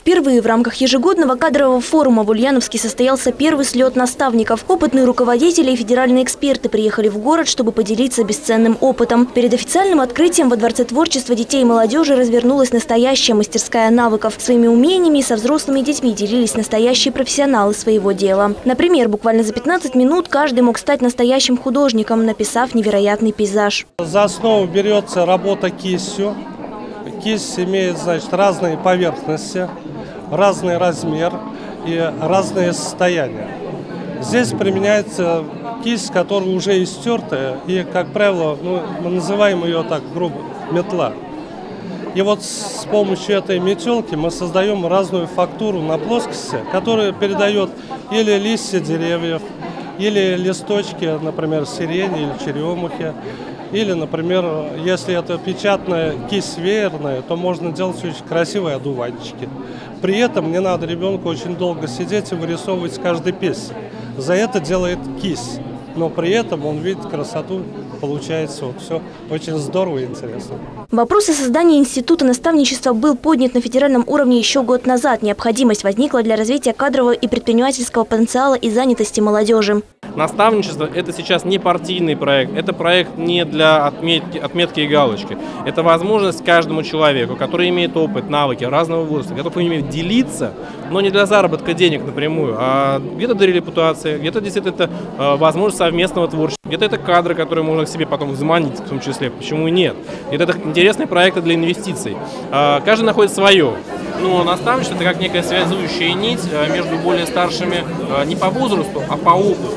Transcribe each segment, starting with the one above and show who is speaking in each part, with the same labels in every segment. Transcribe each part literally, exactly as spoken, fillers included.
Speaker 1: Впервые в рамках ежегодного кадрового форума в Ульяновске состоялся первый слет наставников. Опытные руководители и федеральные эксперты приехали в город, чтобы поделиться бесценным опытом. Перед официальным открытием во Дворце творчества детей и молодежи развернулась настоящая мастерская навыков. Своими умениями со взрослыми детьми делились настоящие профессионалы своего дела. Например, буквально за пятнадцать минут каждый мог стать настоящим художником, написав невероятный пейзаж.
Speaker 2: За основу берется работа кистью. Кисть имеет, значит, разные поверхности, разный размер и разные состояния. Здесь применяется кисть, которая уже истертая, и, как правило, ну, мы называем ее так грубо метла. И вот с помощью этой метелки мы создаем разную фактуру на плоскости, которая передает или листья деревьев, или листочки, например, сирени или черемухи. Или, например, если это печатная кисть веерная, то можно делать очень красивые одуванчики. При этом не надо ребенку очень долго сидеть и вырисовывать каждый пестик. За это делает кисть. Но при этом он видит красоту, получается вот все очень здорово и интересно.
Speaker 1: Вопрос о создании института наставничества был поднят на федеральном уровне еще год назад. Необходимость возникла для развития кадрового и предпринимательского потенциала и занятости молодежи.
Speaker 3: Наставничество – это сейчас не партийный проект, это проект не для отметки, отметки и галочки. Это возможность каждому человеку, который имеет опыт, навыки разного возраста, готов ими делиться, но не для заработка денег напрямую, а где-то для репутации, где-то действительно это э, возможность совместного творчества, где-то это кадры, которые можно к себе потом взманить в том числе, почему и нет. Где-то это интересные проекты для инвестиций. Э, каждый находит свое. Но наставничество – это как некая связующая нить между более старшими не по возрасту, а по опыту,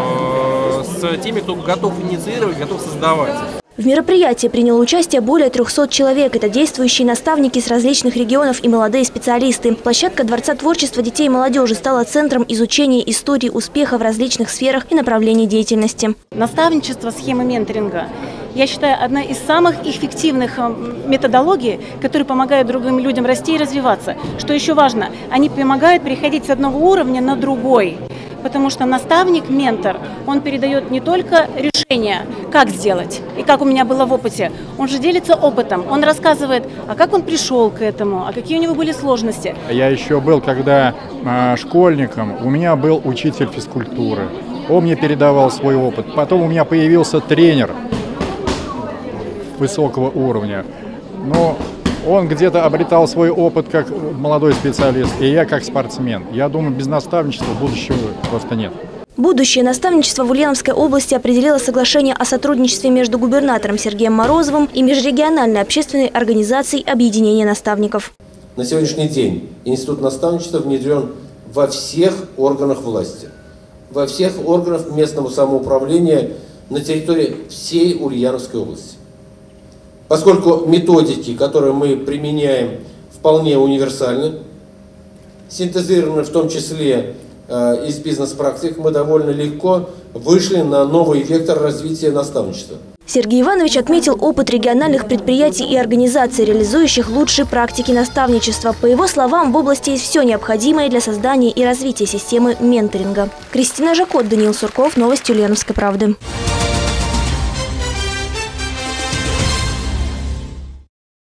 Speaker 3: с теми, кто готов инициировать, готов создавать.
Speaker 1: В мероприятии приняло участие более трёхсот человек. Это действующие наставники с различных регионов и молодые специалисты. Площадка Дворца творчества детей и молодежи стала центром изучения истории успеха в различных сферах и направлений деятельности.
Speaker 4: Наставничество, схемы менторинга – я считаю, одна из самых эффективных методологий, которые помогают другим людям расти и развиваться. Что еще важно, они помогают переходить с одного уровня на другой. Потому что наставник, ментор, он передает не только решение, как сделать, и как у меня было в опыте. Он же делится опытом, он рассказывает, а как он пришел к этому, а какие у него были сложности.
Speaker 5: Я еще был, когда э, школьником, у меня был учитель физкультуры. Он мне передавал свой опыт. Потом у меня появился тренер высокого уровня. Но он где-то обретал свой опыт как молодой специалист, и я как спортсмен. Я думаю, без наставничества будущего просто нет.
Speaker 1: Будущее наставничество в Ульяновской области определило соглашение о сотрудничестве между губернатором Сергеем Морозовым и межрегиональной общественной организацией объединения наставников.
Speaker 6: На сегодняшний день институт наставничества внедрен во всех органах власти, во всех органах местного самоуправления на территории всей Ульяновской области. Поскольку методики, которые мы применяем, вполне универсальны, синтезированы в том числе э, из бизнес-практик, мы довольно легко вышли на новый вектор развития наставничества.
Speaker 1: Сергей Иванович отметил опыт региональных предприятий и организаций, реализующих лучшие практики наставничества. По его словам, в области есть все необходимое для создания и развития системы менторинга. Кристина Жакот, Даниил Сурков, новости Ульяновской правды.